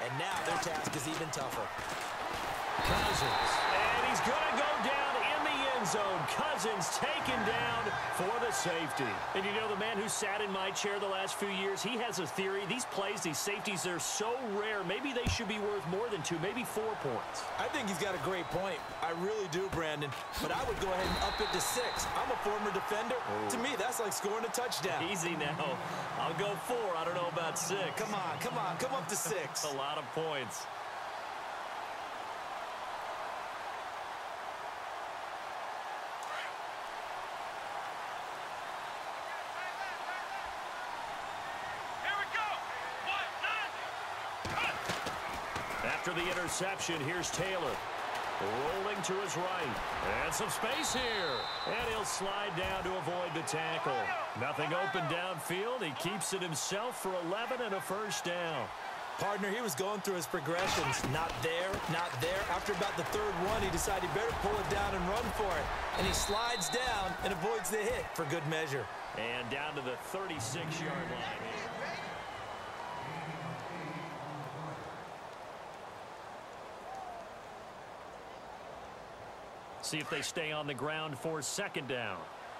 And now their task is even tougher. Cousins. And he's going to go down in the end zone. Cousins taken down for the safety. And you know, the man who sat in my chair the last few years, he has a theory. These plays, these safeties, they're so rare. Maybe they should be worth more than 2, maybe 4 points. I think he's got a great point. I really do, Brandon. But I would go ahead and up it to 6. I'm a former defender. Oh. To me, that's like scoring a touchdown. Easy now. I'll go 4. I don't know about 6. Come on, come on. Come up to 6. A lot of points. After the interception, here's Taylor. Rolling to his right. And some space here. And he'll slide down to avoid the tackle. Nothing open downfield. He keeps it himself for 11 and a first down. Partner, he was going through his progressions. Not there, not there. After about the 3rd one, he decided he better pull it down and run for it. And he slides down and avoids the hit for good measure. And down to the 36-yard line here. See if they stay on the ground for 2nd down.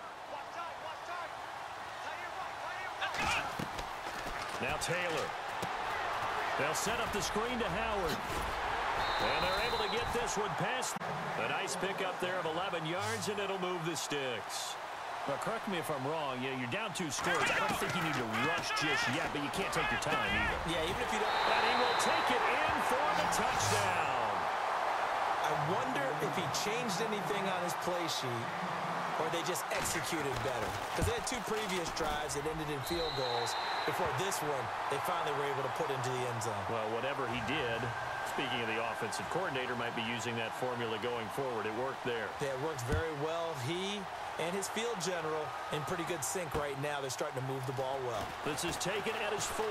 Now Taylor. They'll set up the screen to Howard. And they're able to get this one past. A nice pickup there of 11 yards, and it'll move the sticks. But correct me if I'm wrong. Yeah, you're down 2 scores. I don't think you need to rush just yet, but you can't take your time either. Yeah, even if you don't. And he will take it in for the touchdown. I wonder if he changed anything on his play sheet or they just executed better. Because they had 2 previous drives that ended in field goals. Before this one, they finally were able to put into the end zone. Well, whatever he did, speaking of the offensive coordinator, might be using that formula going forward. It worked there. Yeah, it worked very well. He and his field general in pretty good sync right now. They're starting to move the ball well. This is taken at his 4.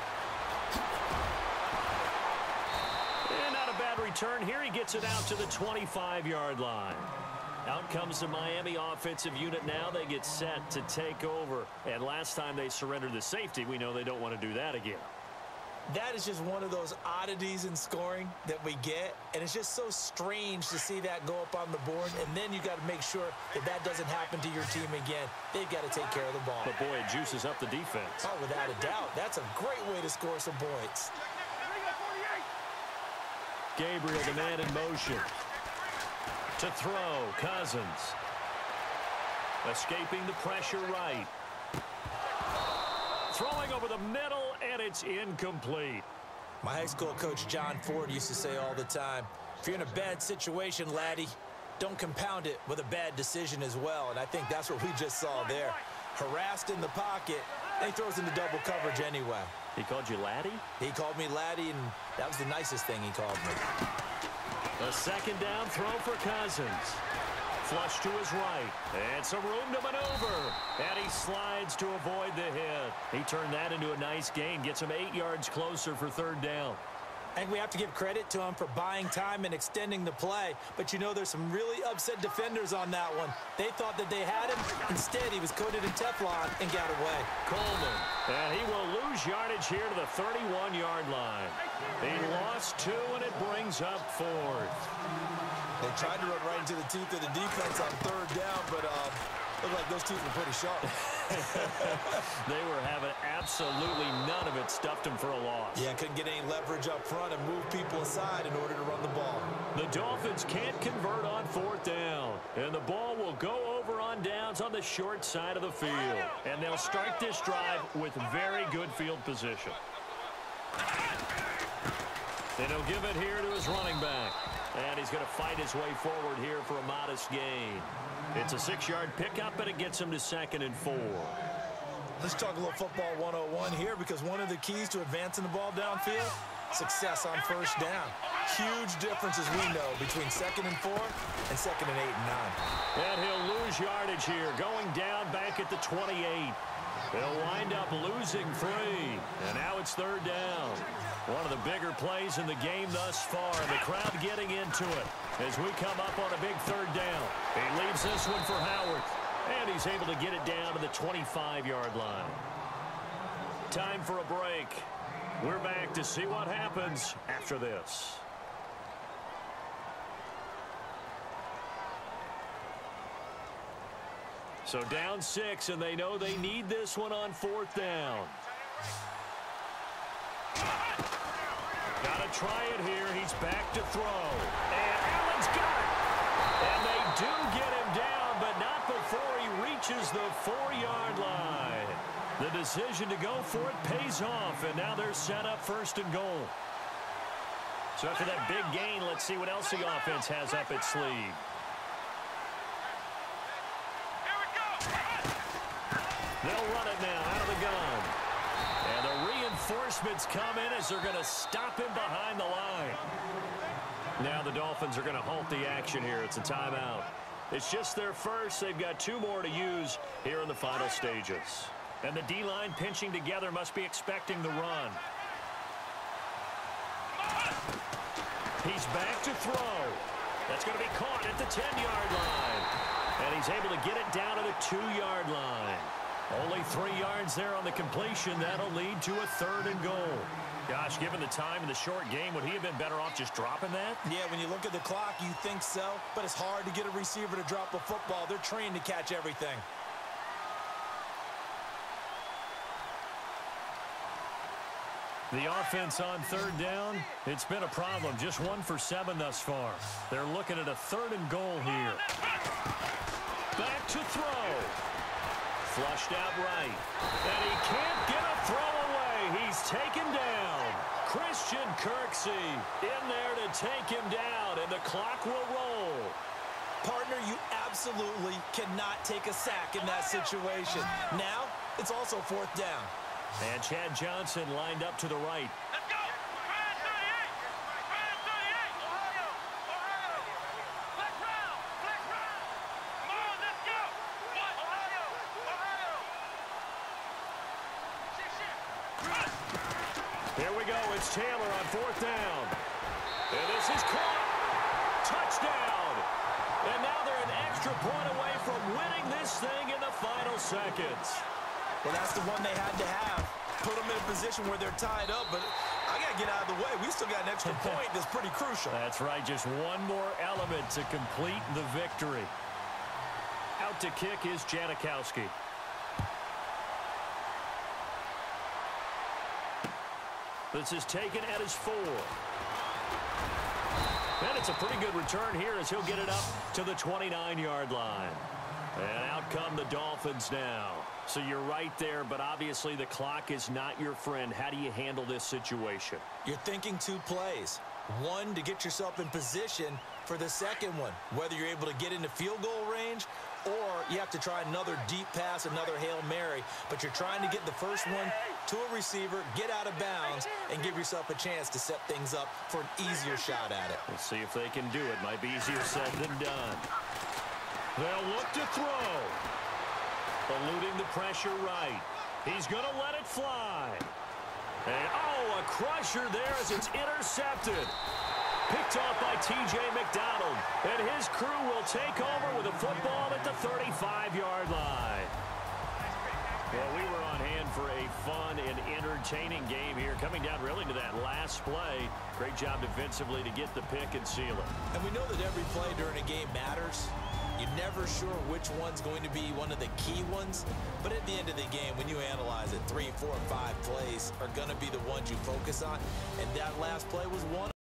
Bad return here. He gets it out to the 25-yard line. Out comes the Miami offensive unit now. They get set to take over. And last time they surrendered the safety, we know they don't want to do that again. That is just one of those oddities in scoring that we get. And it's just so strange to see that go up on the board. And then you got to make sure that that doesn't happen to your team again. They've got to take care of the ball. But, boy, it juices up the defense. Oh, without a doubt. That's a great way to score some points. Gabriel, the man in motion. To throw, Cousins. Escaping the pressure right. Throwing over the middle, and it's incomplete. My high school coach, John Ford, used to say all the time, if you're in a bad situation, laddie, don't compound it with a bad decision as well. And I think that's what we just saw there. Harassed in the pocket, and he throws into double coverage anyway. He called you laddie? He called me laddie, and that was the nicest thing he called me. A 2nd down throw for Cousins. Flush to his right. And some room to maneuver. And he slides to avoid the hit. He turned that into a nice gain. Gets him 8 yards closer for 3rd down. I think we have to give credit to him for buying time and extending the play. But, you know, there's some really upset defenders on that one. They thought that they had him. Instead, he was coated in Teflon and got away. Coleman. And he will lose yardage here to the 31-yard line. He lost 2, and it brings up 4th. They tried to run right into the teeth of the defense on 3rd down, but looked like those teeth were pretty sharp. They were having absolutely none of it. Stuffed him for a loss. Yeah, couldn't get any leverage up front and move people aside in order to run the ball. The Dolphins can't convert on 4th down. And the ball will go over on downs on the short side of the field. And they'll start this drive with very good field position. And he'll give it here to his running back. And he's going to fight his way forward here for a modest gain. It's a 6-yard pickup, and it gets him to 2nd and 4. Let's talk a little football 101 here, because one of the keys to advancing the ball downfield, success on 1st down. Huge differences we know between 2nd and 4 and 2nd and 8 and 9. And he'll lose yardage here, going down back at the 28. They'll wind up losing 3. And now it's 3rd down. One of the bigger plays in the game thus far. And the crowd getting into it as we come up on a big 3rd down. He leaves this one for Howard. And he's able to get it down to the 25-yard line. Time for a break. We're back to see what happens after this. So down 6, and they know they need this one on 4th down. Got to try it here. He's back to throw. And Allen's got it. And they do get him down, but not before he reaches the 4-yard line. The decision to go for it pays off, and now they're set up 1st and goal. So after that big gain, let's see what else the offense has up its sleeve. They'll run it now out of the gun. And the reinforcements come in as they're going to stop him behind the line. Now the Dolphins are going to halt the action here. It's a timeout. It's just their first. They've got 2 more to use here in the final stages. And the D-line pinching together must be expecting the run. He's back to throw. That's going to be caught at the 10-yard line. And he's able to get it down to the 2-yard line. Only 3 yards there on the completion. That'll lead to a 3rd and goal. Gosh, given the time in the short game, would he have been better off just dropping that? Yeah, when you look at the clock, you think so. But it's hard to get a receiver to drop a football. They're trained to catch everything. The offense on 3rd down, it's been a problem. Just 1 for 7 thus far. They're looking at a 3rd and goal here. Back to throw. Flushed out right. And he can't get a throw away. He's taken down. Christian Kirksey in there to take him down, and the clock will roll. Partner, you absolutely cannot take a sack in that situation. Now, it's also 4th down. And Chad Johnson lined up to the right. Let's go! Brad 38! Brad 38! Ohio! Ohio! Flex round! Flex round! Come on, let's go! What? Ohio! Ohio! Shit. Here we go. It's Taylor on 4th down. And this is caught. Touchdown. And now they're an extra point away from winning this thing in the final seconds. Well, that's the one they had to have. Put them in a position where they're tied up, but I got to get out of the way. We still got an extra point that's pretty crucial. That's right. Just one more element to complete the victory. Out to kick is Janikowski. This is taken at his 4. And it's a pretty good return here as he'll get it up to the 29-yard line. And out come the Dolphins now. So you're right there, but obviously the clock is not your friend. How do you handle this situation? You're thinking 2 plays. One, to get yourself in position for the second one, whether you're able to get into field goal range or you have to try another deep pass, another Hail Mary. But you're trying to get the first one to a receiver, get out of bounds, and give yourself a chance to set things up for an easier shot at it. We'll see if they can do it. Might be easier said than done. They'll look to throw. Eluding the pressure right. He's going to let it fly. And, oh, a crusher there as it's intercepted. Picked off by T.J. McDonald. And his crew will take over with a football at the 35-yard line. Well, we were on hand for a fun and entertaining game here. Coming down really to that last play. Great job defensively to get the pick and seal it. And we know that every play during a game matters. You're never sure which one's going to be one of the key ones. But at the end of the game, when you analyze it, 3, 4, 5 plays are going to be the ones you focus on. And that last play was one.